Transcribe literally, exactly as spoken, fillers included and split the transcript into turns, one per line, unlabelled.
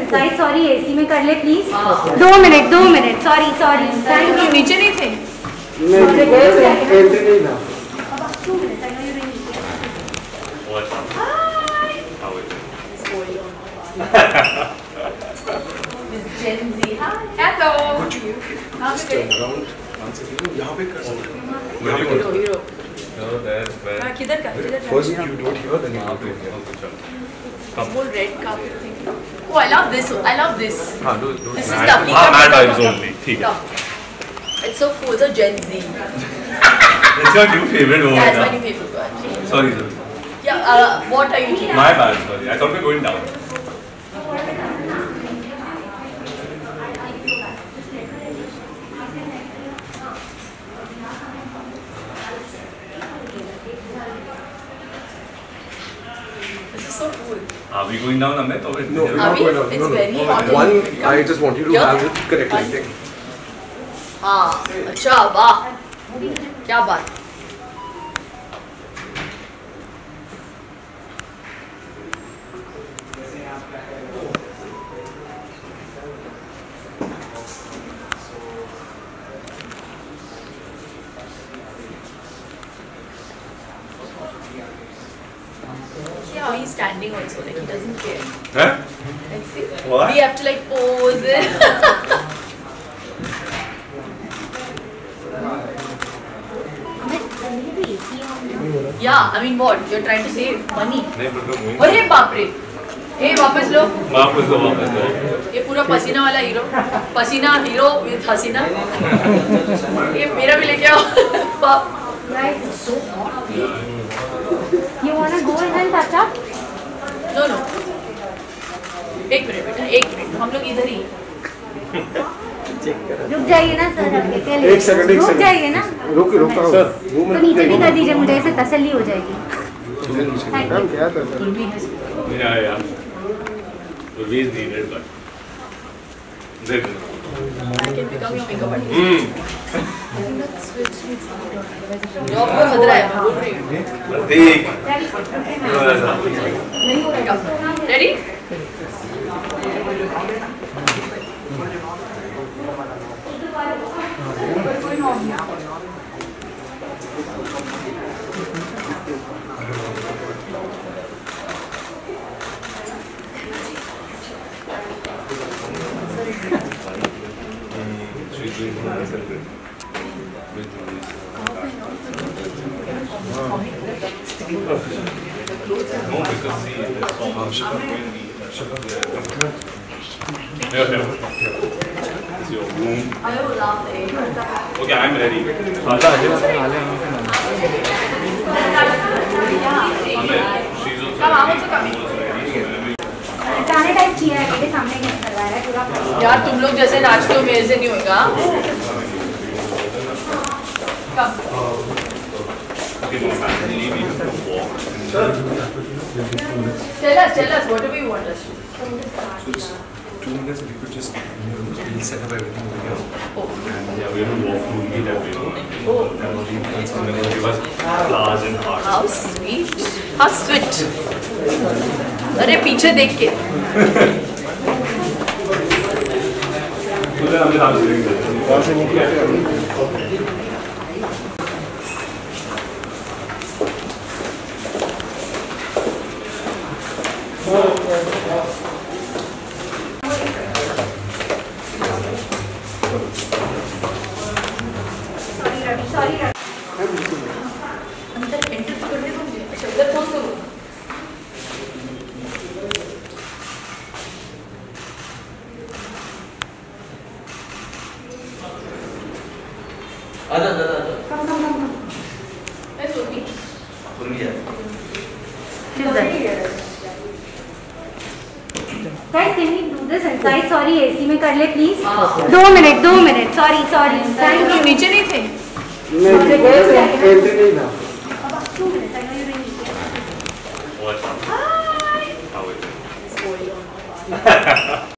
Size sorry AC में कर ले प्लीज। दो मिनट दो minute sorry sorry thank you.
नीचे नहीं थे?
नहीं एंट्री नहीं था।
What's up? How is it?
Miss Gen Z. Hi. Hello.
यहाँ पे कर सकते हैं।
Hero, hero.
No, there's where.
हाँ, किधर का? किधर का?
First you do it here, then you
हाँ,
do it here.
okay, चलो.
This whole red carpet thing. Oh, I love this. I love this.
हाँ, do do
This
it.
is
Mad-
lovely.
हाँ,
Come,
mad
come,
vibes
come,
only. ठीक है.
come. It's so cool. So Gen Z.
That's your new favorite word.
That's my
huh?
new favorite word.
Sorry, sir.
Yeah. Uh, what are you doing?
My bad, sorry. I thought we were going down.
This is so cool.
Are we going down, Amit? Or
No, we're
Are
not
we?
going down.
It's
No, no.
very hot.
One, I just want you to
Yeah.
have it correct lighting.
हाँ. अच्छा वाह. क्या बात. See how he's standing also, like he doesn't care.
Huh?
Like see,
What?
we have to like pose. Yeah, I mean what? You're trying to save money.
नहीं, but we're going.
अरे बाप रे. ए वापस लो.
वापस दो, वापस दो.
ये पूरा पसीना वाला हीरो. पसीना हीरो विद हसीना. ये मेरा भी लेके आओ. बाप.
Guys,
So hot.
you wanna go and touch up?
No no. एक मिनट बेटा, एक मिनट. हम लोग इधर ही.
रुक जाइए ना सर आपके के लिए।
एक सेकंड, एक
रुक
सेकंड।
जाइए ना।
रुक रुक आओ।
तो नीचे भी कर दीजिए मुझे, ऐसे तसल्ली हो जाएगी। Thank you.
क्या था?
Urvi has.
Yeah, yeah. Urvi is needed, but. There.
I can become your makeup artist.
Hmm.
Job को खतरा है, मैं बोल रही हूँ.
Pratik.
Ready?
She's doing her separate. With Julie's. No, because see, there's so much going Yeah, yeah. It's your room.
I will laugh.
Okay, I'm ready. Amit, she's also
Come, I'm
ready.
also coming.
I'm also ready. So whenever you-
sanitize किया है, मेरे सामने नहीं करवा रहा है पूरा।
यार तुम लोग जैसे नाचते हो मेरे से नहीं होगा. Come.
Okay, no, actually, we have to walk.
Tell us, tell us whatever you want us to.
So just two minutes, if you could just, you know, we'll set up everything over here.
Oh.
And yeah, we have to walk through each every room.
Oh.
And then they'll give us flowers and hearts.
How sweet. How sweet. अरे पीछे देख के.
So then I'm just doing this.
Sorry
अंदर enter तो करने दो मुझे. अच्छा इधर पहुंच दो.
आजा आजा आजा
Where's Urvi?
उर्मी है
Guys, can we do this inside? Sorry, AC में कर ले प्लीज।
हाँ.
दो मिनट दो मिनट सॉरी सॉरी थैंक
तुम
यू।
नीचे नहीं थे?
नहीं एंट्री नहीं था।
Two minutes, I know you really need it.
What's up?
Hi.
How is it?
It's going on.